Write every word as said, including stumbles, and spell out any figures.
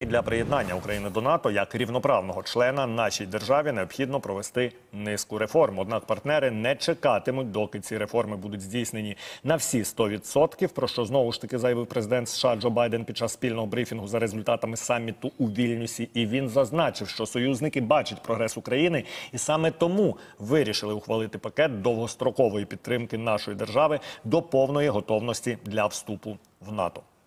Для приєднання України до НАТО як рівноправного члена нашій державі необхідно провести низку реформ. Однак партнери не чекатимуть, доки ці реформи будуть здійснені на всі сто відсотків, про що знову ж таки заявив президент США Джо Байден під час спільного брифінгу за результатами саміту у Вільнюсі. І він зазначив, що союзники бачать прогрес України і саме тому вирішили ухвалити пакет довгострокової підтримки нашої держави до повної готовності для вступу в НАТО.